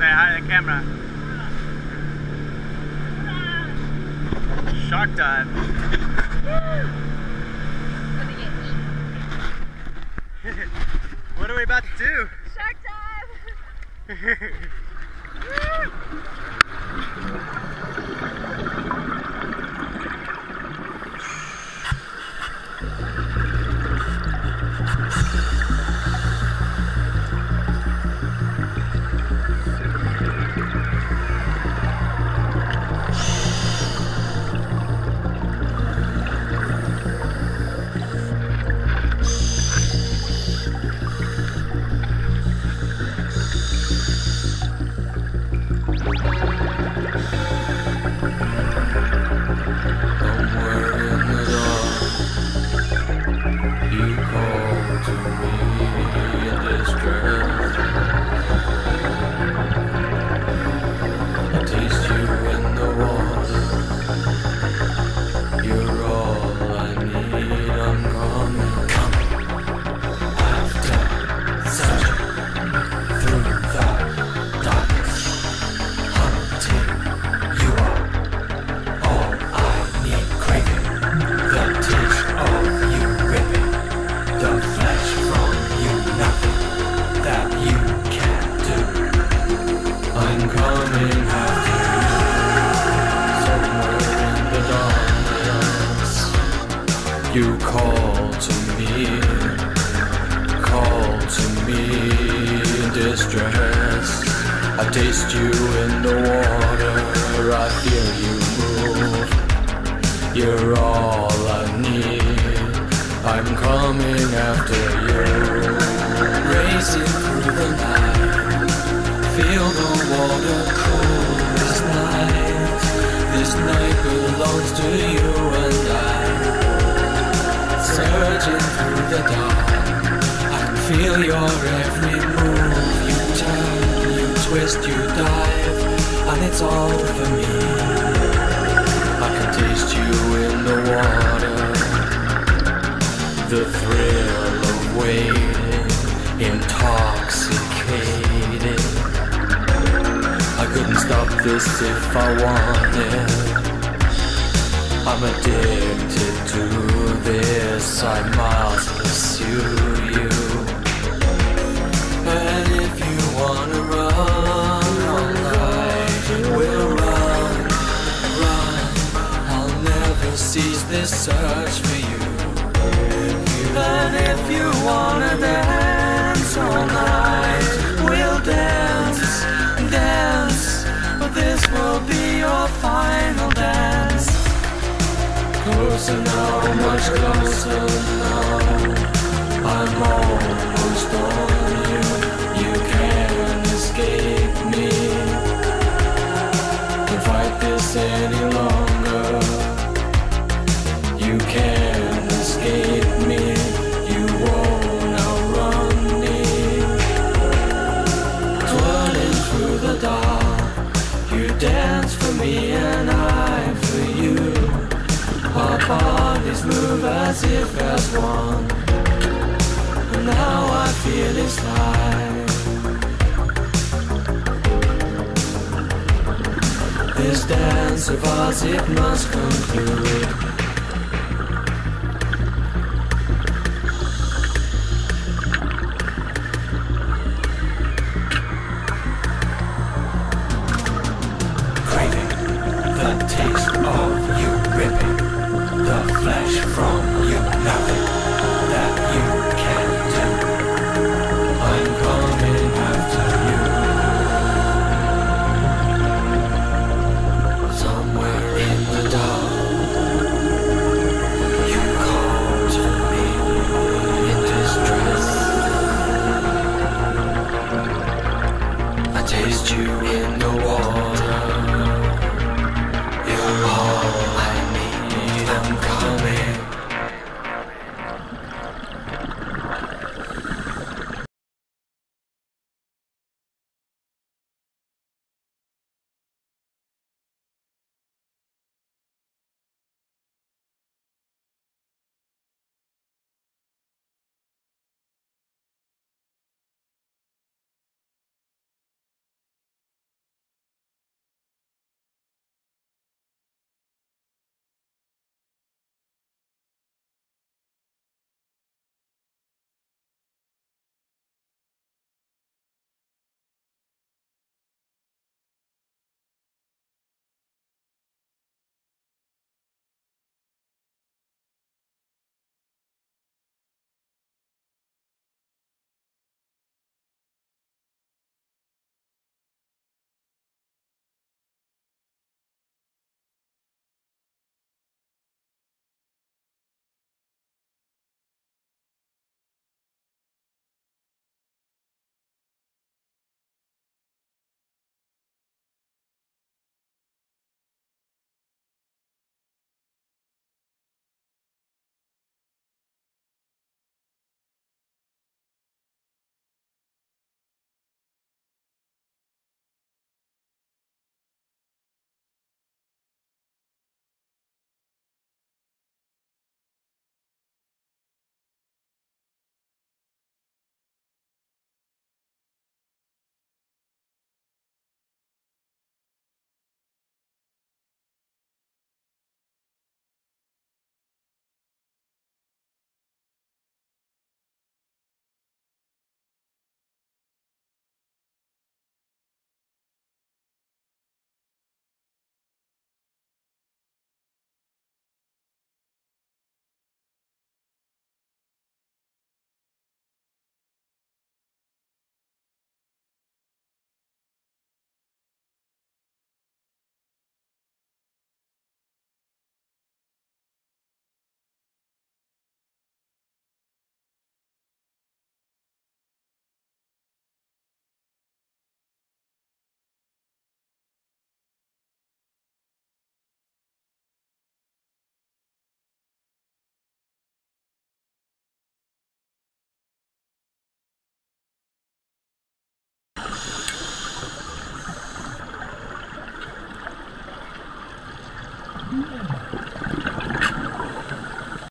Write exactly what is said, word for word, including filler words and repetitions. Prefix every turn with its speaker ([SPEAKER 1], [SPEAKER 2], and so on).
[SPEAKER 1] Say hi to the camera. Shark dive. What are we about to do?
[SPEAKER 2] Shark dive!
[SPEAKER 3] You call to me, call to me in distress. I taste you in the water, I feel you move. You're all I need, I'm coming after you. Racing through the night, feel the water cool this night. This night belongs to you and I. Surging through the dark, I can feel your every move. You turn, you twist, you dive, and it's all for me. I can taste you in the water, the thrill of waiting, intoxicating. I couldn't stop this if I wanted. I'm addicted to this, I must pursue you. And if you wanna run all night, we'll run, run. I'll never cease this search for you. And if you wanna dance all night, we'll dance, dance. But this will be your final dance. Closer now, much closer now. I'm almost on you. You can't escape me. Can't fight this any longer. You can't escape me. You won't outrun me. Twirling through the dark, you dance for me and I for you. Our bodies move as if as one, and now I feel it's life. This dance of ours, it must conclude.